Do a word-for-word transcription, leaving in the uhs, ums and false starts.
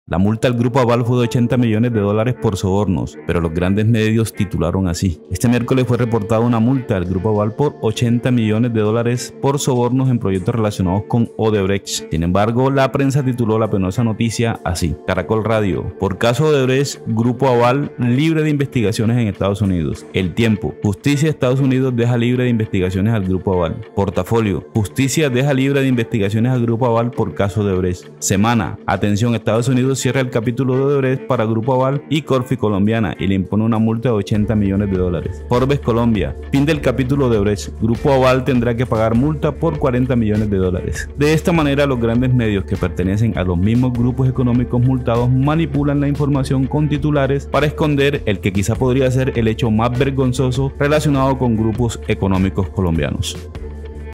La multa al Grupo Aval fue de ochenta millones de dólares por sobornos, pero los grandes medios titularon así. Este miércoles fue reportada una multa al Grupo Aval por ochenta millones de dólares por sobornos en proyectos relacionados con Odebrecht. Sin embargo, la prensa tituló la penosa noticia así. Caracol Radio: por caso Odebrecht, Grupo Aval libre de investigaciones en Estados Unidos. El Tiempo: justicia de Estados Unidos deja libre de investigaciones al Grupo Aval. Portafolio: justicia deja libre de investigaciones al Grupo Aval por caso Odebrecht. Semana: atención, Estados Unidos cierra el capítulo de Odebrecht para Grupo Aval y Corfi Colombiana y le impone una multa de ochenta millones de dólares. Forbes Colombia: fin del capítulo de Odebrecht, Grupo Aval tendrá que pagar multa por cuarenta millones de dólares. De esta manera, los grandes medios que pertenecen a los mismos grupos económicos multados manipulan la información con titulares para esconder el que quizá podría ser el hecho más vergonzoso relacionado con grupos económicos colombianos.